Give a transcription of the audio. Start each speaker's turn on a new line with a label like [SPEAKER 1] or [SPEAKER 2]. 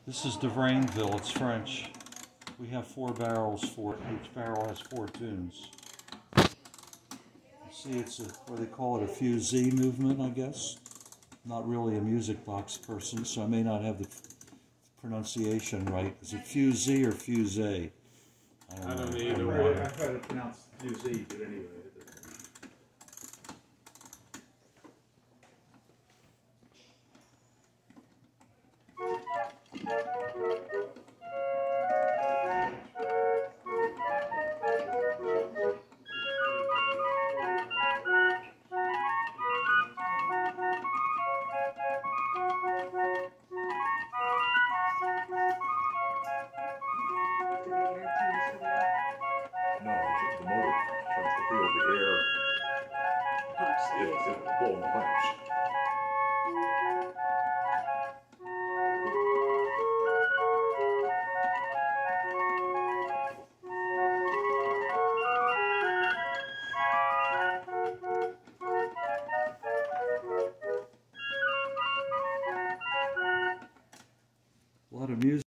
[SPEAKER 1] This is de Vrainville, it's French. We have 4 barrels for it. Each barrel has 4 tunes. See, it's what they call it, a fusee movement, I guess. I'm not really a music box person, so I may not have the pronunciation right. Is it fusee or fusee?
[SPEAKER 2] I don't know either
[SPEAKER 3] way.
[SPEAKER 2] way.
[SPEAKER 3] I try to pronounce fusee, but anyway. No, the motor turns the wheel, the air. It's blowing the pipes.
[SPEAKER 1] A lot of music.